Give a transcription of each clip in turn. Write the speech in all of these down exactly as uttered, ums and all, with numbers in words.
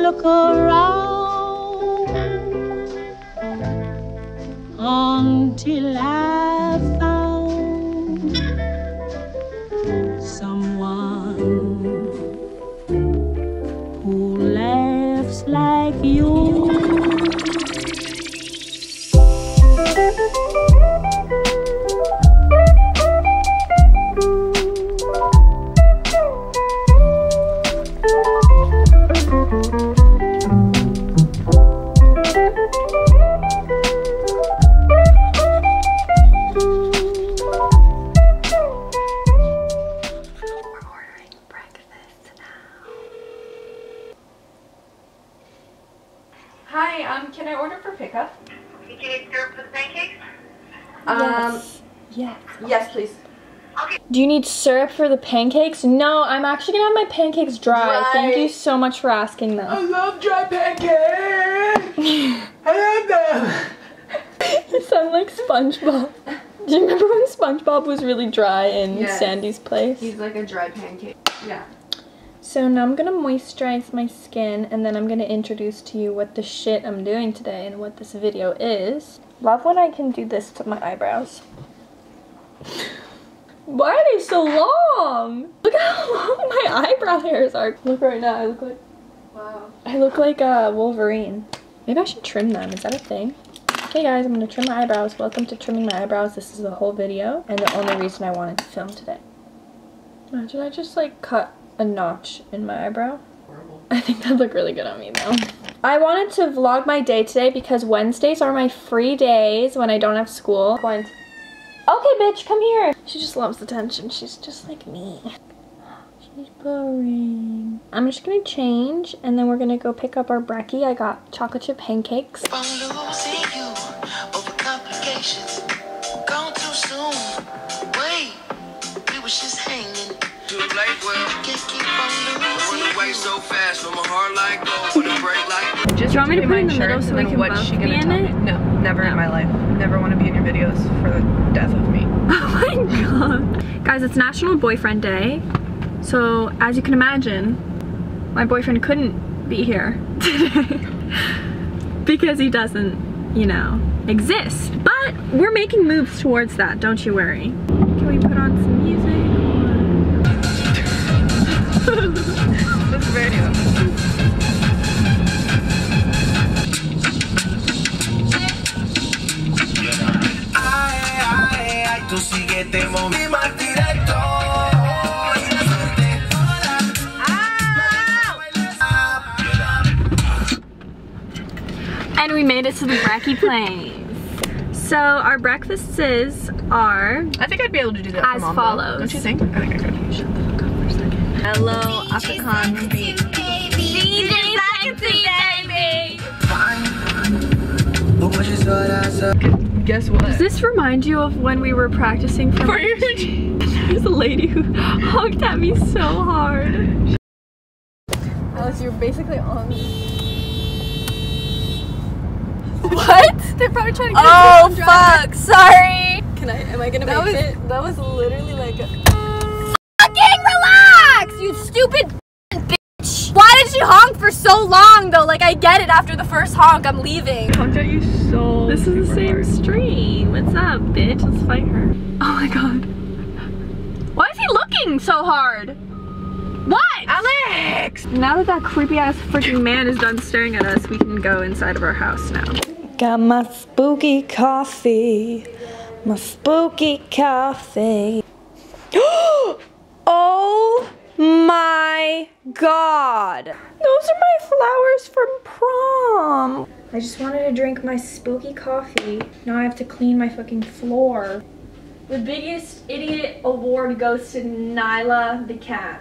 look around until I found someone who laughs like you. Hi, um, can I order for pickup? Did you need syrup for the pancakes? Um, Yes. yes. Yes, please. Okay. Do you need syrup for the pancakes? No, I'm actually gonna have my pancakes dry. Dry. Thank you so much for asking them. I love dry pancakes! I love them! You sound like SpongeBob. Do you remember when SpongeBob was really dry in Yes. Sandy's place? He's like a dry pancake. Yeah. So now I'm gonna moisturize my skin and then I'm gonna introduce to you what the shit I'm doing today and what this video is. Love when I can do this to my eyebrows. Why are they so long? Look how long my eyebrow hairs are. Look right now, I look like Wow. I look like a Wolverine. Maybe I should trim them, is that a thing? Okay guys, I'm gonna trim my eyebrows. Welcome to trimming my eyebrows. This is the whole video and the only reason I wanted to film today. Imagine I just like cut a notch in my eyebrow. Horrible. I think that'd look really good on me though. I wanted to vlog my day today because Wednesdays are my free days when I don't have school. Point. Okay bitch, come here. She just loves attention. She's just like me. She's boring. I'm just gonna change and then we're gonna go pick up our brekkie. I got chocolate chip pancakes. I'm losing you over complications. Gone too soon. Wait, we was just hanging. Too late, well, Can't keep on run losing away you. so fast from a heart like gold with a break like. Just Do you want me to do put my it in the shirt, middle so and we then can what's both she be gonna in tell it? me? No, never No. in my life. Never want to be in your videos for the death of me. Oh my god. Guys, it's National Boyfriend Day. So, as you can imagine, my boyfriend couldn't be here today. Because he doesn't, you know, exist. But we're making moves towards that, don't you worry. Can we put on some music? This video. Ay, ay, ay, tú síguete, mami, más directo. And we made it to the brekkie place. So our breakfasts are I think I'd be able to do that as for mom, follows. though. Don't you think? I think I could. Shut the fuck up for a second. Hello, African. Guess what? Does this remind you of when we were practicing for, For your There's a lady who honked at me so hard. Alice, you're basically on. What? They're probably trying to get Oh me to drive. fuck! Sorry. Can I, am I gonna That make was it? that was literally like a. Fucking relax, you stupid bitch. Why did she honk for so long though? Like I get it after the first honk, I'm leaving. Honked at you so. This is the same hard. stream. What's up, bitch? Let's fight her. Oh my god. Why is he looking so hard? What? Alex! Now that that creepy ass freaking man is done staring at us, we can go inside of our house now. Got my spooky coffee, my spooky coffee. Oh my god! Those are my flowers from prom. I just wanted to drink my spooky coffee. Now I have to clean my fucking floor. The biggest idiot award goes to Nyla the cat.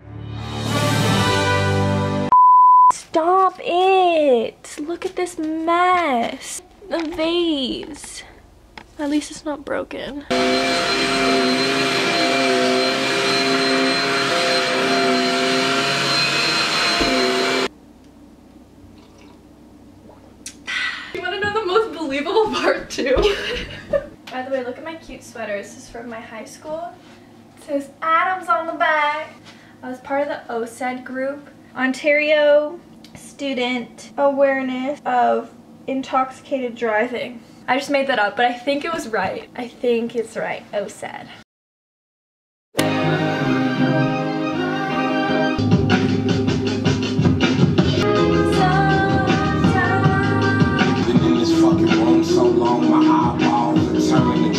Stop it! Look at this mess. The vase. At least it's not broken. You want to know the most believable part too? By the way, look at my cute sweater. This is from my high school. It says Adams on the back. I was part of the O S E D group. Ontario student awareness of intoxicated driving. I just made that up, but I think it was right. I think it's right. Oh, sad. Been in this fucking room so long, my eyeballs are turning to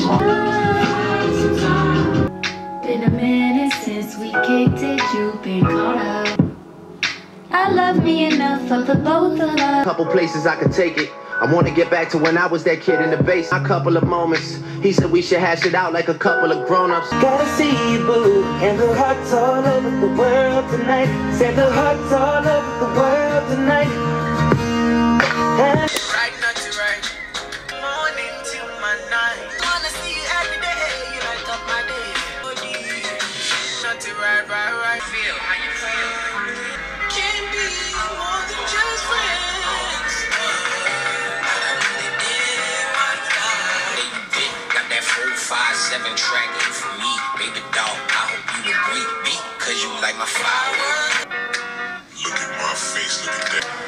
Been a minute since we kicked it, you've been caught up. I love me enough for the both of us. Couple places I could take it. I want to get back to when I was that kid in the base. A couple of moments. He said we should hash it out like a couple of grown-ups. Gotta see you, boo. And the hearts all over the world tonight. Said the hearts all over the world tonight. Right, not to right. Morning to my night. Wanna see you every day. You light up my day. Not to right, right, right. Feel how you feel. Can't be more than just friends. Got that four, five, seven track for me, baby dog. I hope you agree, me, cause you like my flower. Look at my face, look at that.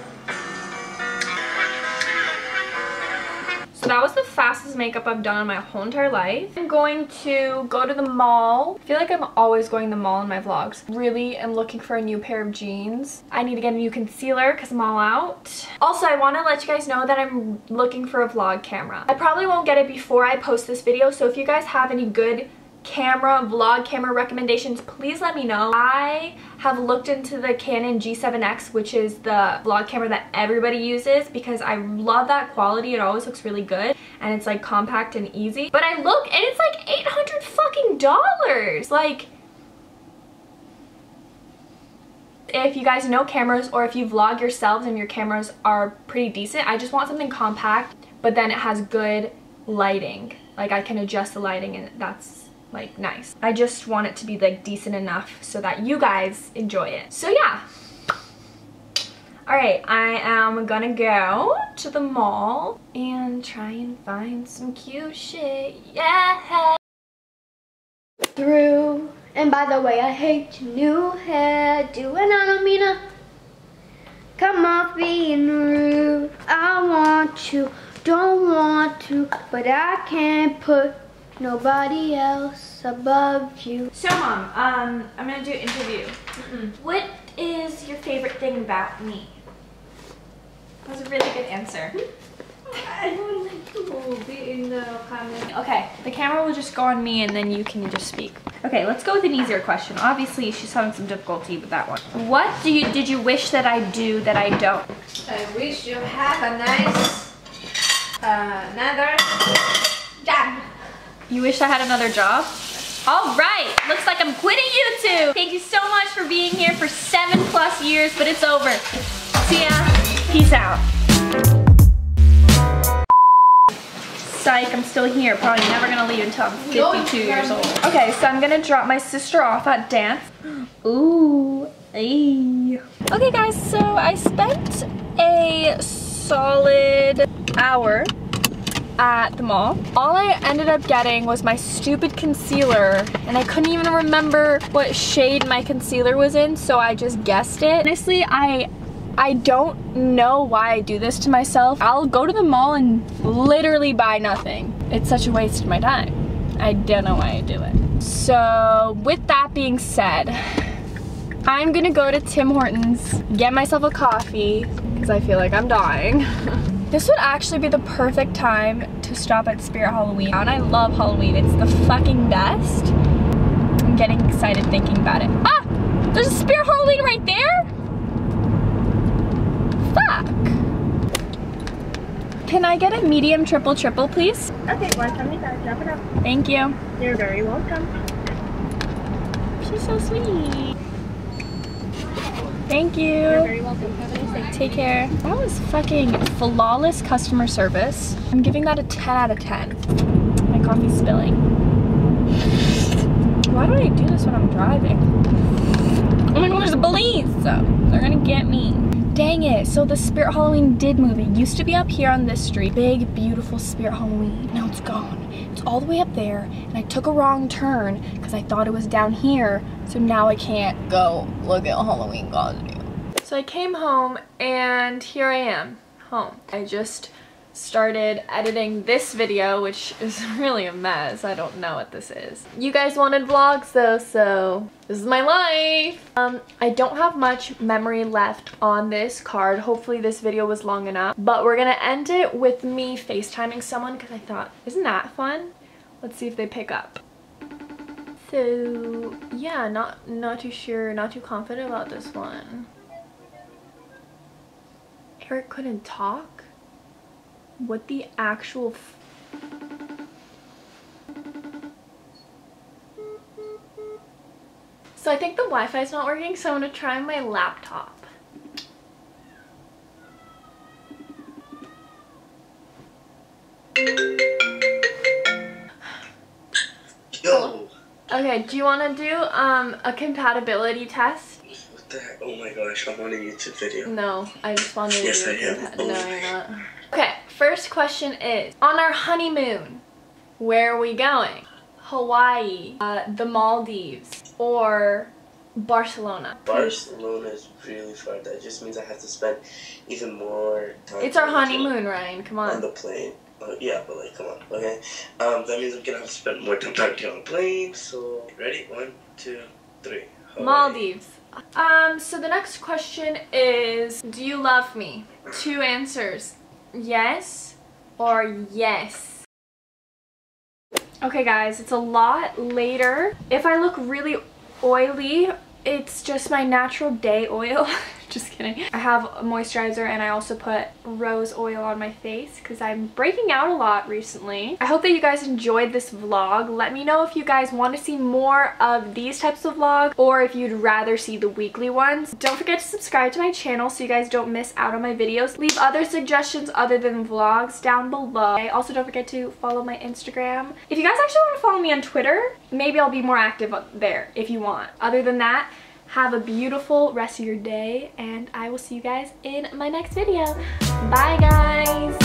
So that was the fastest makeup I've done in my whole entire life. I'm going to go to the mall. I feel like I'm always going to the mall in my vlogs. Really am looking for a new pair of jeans. I need to get a new concealer because I'm all out. Also, I want to let you guys know that I'm looking for a vlog camera. I probably won't get it before I post this video, so if you guys have any good camera, vlog camera recommendations, please let me know. I have looked into the Canon G seven X, which is the vlog camera that everybody uses, because I love that quality. It always looks really good and it's like compact and easy. But I look and it's like eight hundred fucking dollars. Like, if you guys know cameras, or if you vlog yourselves and your cameras are pretty decent, I just want something compact but then it has good lighting. Like, I can adjust the lighting and that's like nice. I just want it to be like decent enough so that you guys enjoy it. So yeah. Alright, I am gonna go to the mall and try and find some cute shit. Yeah. Through. And by the way, I hate your new hairdo, and I don't mean to come off being rude. I want to, don't want to, but I can't put nobody else above you. So mom, um, I'm gonna do an interview. Mm-mm. What is your favorite thing about me? That was a really good answer. I don't like to be in the camera. Okay, the camera will just go on me and then you can just speak. Okay, let's go with an easier question. Obviously, she's having some difficulty with that one. What do you did you wish that I do that I don't? I wish you have a nice uh, another job. You wish I had another job? All right, looks like I'm quitting YouTube. Thank you so much for being here for seven plus years, but it's over. See ya, peace out. Psych, I'm still here. Probably never gonna leave until I'm fifty-two years old. Okay, so I'm gonna drop my sister off at dance. Ooh, ay. Okay guys, so I spent a solid hour at the mall. All I ended up getting was my stupid concealer, and I couldn't even remember what shade my concealer was in, so I just guessed it. Honestly, I I don't know why I do this to myself. I'll go to the mall and literally buy nothing. It's such a waste of my time. I don't know why I do it. So with that being said, I'm gonna go to Tim Hortons, get myself a coffee, because I feel like I'm dying. This would actually be the perfect time to stop at Spirit Halloween. And I love Halloween, it's the fucking best. I'm getting excited thinking about it. Ah! There's a Spirit Halloween right there? Fuck. Can I get a medium triple triple, please? Okay, one seventy-five, drop it up. Thank you. You're very welcome. She's so sweet. Thank you. You're very welcome. Have a nice day. Take care. That was fucking flawless customer service. I'm giving that a ten out of ten. My coffee's spilling. Why do I do this when I'm driving? Oh my god, there's a police! So they're gonna get me. Dang it, so the Spirit Halloween did move. It used to be up here on this street. Big, beautiful Spirit Halloween. Now it's gone. It's all the way up there, and I took a wrong turn because I thought it was down here, so now I can't go look at Halloween costume. So So I came home and here I am, home. I just started editing this video, which is really a mess. I don't know what this is. You guys wanted vlogs though, so this is my life. Um, I don't have much memory left on this card. Hopefully this video was long enough, but we're gonna end it with me FaceTiming someone because I thought, isn't that fun? Let's see if they pick up. So yeah, not not too sure, not too confident about this one. Eric couldn't talk? What the actual f So I think the Wi-Fi is not working, so I'm gonna try my laptop. Yo! Okay, do you want to do um a compatibility test? What the heck? Oh my gosh, I'm on a YouTube video. No, I just wanted to yes, do I a am. compa- No, you're not. Okay, first question is, on our honeymoon, where are we going? Hawaii, uh, the Maldives, or Barcelona? Barcelona is really far. That just means I have to spend even more time. It's our honeymoon, Ryan. Come on. On the plane. Uh, yeah, but like, come on, okay? Um, that means I'm gonna have to spend more time talking to you on the plane. So, ready? One, two, three. Hawaii. Maldives. Um, so the next question is, do you love me? Two answers. Yes or yes. Okay guys, it's a lot later. If I look really oily, it's just my natural day oil. Just kidding. I have a moisturizer and I also put rose oil on my face because I'm breaking out a lot recently. I hope that you guys enjoyed this vlog. Let me know if you guys want to see more of these types of vlogs or if you'd rather see the weekly ones. Don't forget to subscribe to my channel so you guys don't miss out on my videos. Leave other suggestions other than vlogs down below. Also, don't forget to follow my Instagram. If you guys actually want to follow me on Twitter, maybe I'll be more active there if you want. Other than that, have a beautiful rest of your day, and I will see you guys in my next video. Bye, guys!